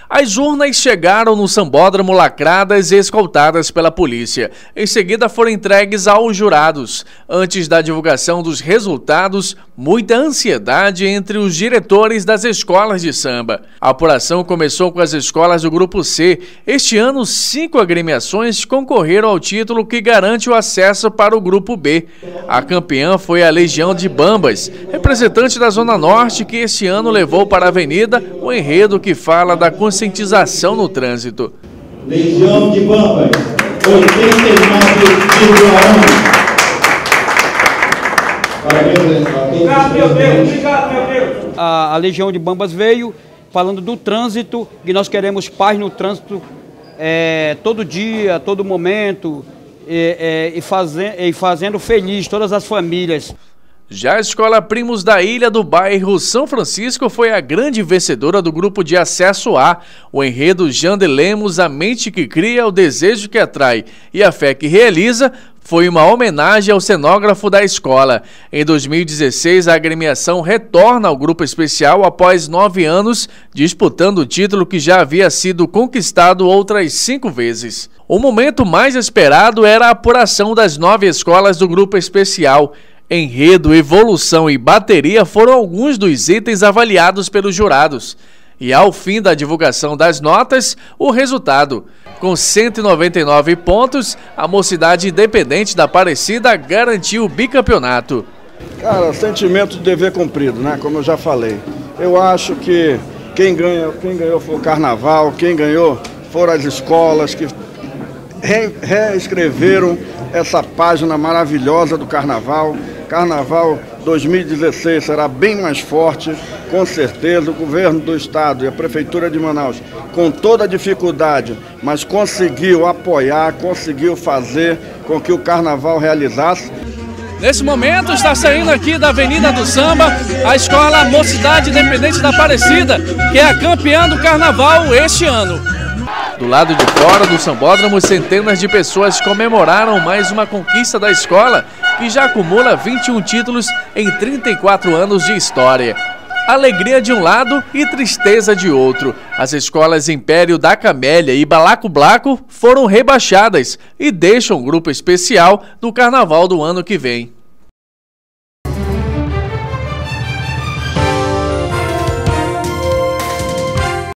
As urnas chegaram no sambódromo lacradas e escoltadas pela polícia. Em seguida foram entregues aos jurados. Antes da divulgação dos resultados, muita ansiedade entre os diretores das escolas de samba. A apuração começou com as escolas do Grupo C. Este ano, 5 agremiações concorreram ao título que garante o acesso para o Grupo B. A campeã foi a Legião de Bambas, representante da Zona Norte, que este ano levou para a avenida o enredo que fala da conscientização no trânsito. Legião de Bambas, 89,1. A Legião de Bambas veio falando do trânsito, que nós queremos paz no trânsito todo dia, todo momento, e fazendo feliz todas as famílias. Já a Escola Primos da Ilha do bairro São Francisco foi a grande vencedora do grupo de acesso A. O enredo Jande Lemos, a mente que cria, o desejo que atrai e a fé que realiza, foi uma homenagem ao cenógrafo da escola. Em 2016, a agremiação retorna ao grupo especial após 9 anos, disputando o título que já havia sido conquistado outras 5 vezes. O momento mais esperado era a apuração das 9 escolas do grupo especial. Enredo, evolução e bateria foram alguns dos itens avaliados pelos jurados. E ao fim da divulgação das notas, o resultado. Com 199 pontos, a Mocidade Independente da Aparecida garantiu o bicampeonato. Cara, sentimento de dever cumprido, né? Como eu já falei. Eu acho que quem ganhou foi o Carnaval, quem ganhou foram as escolas que reescreveram essa página maravilhosa do Carnaval. Carnaval 2016 será bem mais forte, com certeza. O governo do estado e a prefeitura de Manaus, com toda a dificuldade, mas conseguiu apoiar, conseguiu fazer com que o Carnaval realizasse. Nesse momento está saindo aqui da Avenida do Samba a Escola Mocidade Independente da Aparecida, que é a campeã do Carnaval este ano. Do lado de fora do sambódromo, centenas de pessoas comemoraram mais uma conquista da escola, que já acumula 21 títulos em 34 anos de história. Alegria de um lado e tristeza de outro. As escolas Império da Camélia e Balaco Blaco foram rebaixadas e deixam o grupo especial do Carnaval do ano que vem.